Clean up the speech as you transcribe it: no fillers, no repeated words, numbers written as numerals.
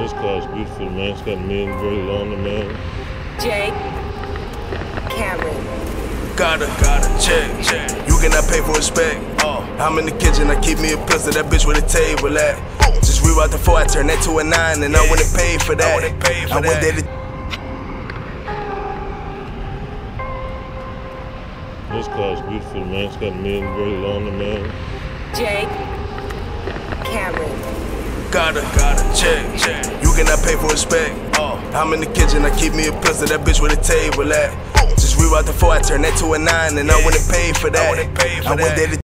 This car's beautiful, man. It's got a million grills on it, man. Jake, Cameron. Gotta check. You cannot pay for respect. I'm in the kitchen, I keep me a pistol, that bitch with a table at. Just reroute the 4, I turn that to a 9, and I wouldn't pay for that. I went there to This car's beautiful, man. It's got a million grills on it, man. Jake, Cameron. Gotta check. You cannot pay for respect. I'm in the kitchen, I keep me a pistol, that bitch with a table at. Just reroute the 4, I turn that to a 9, and I wouldn't pay for that. I went there to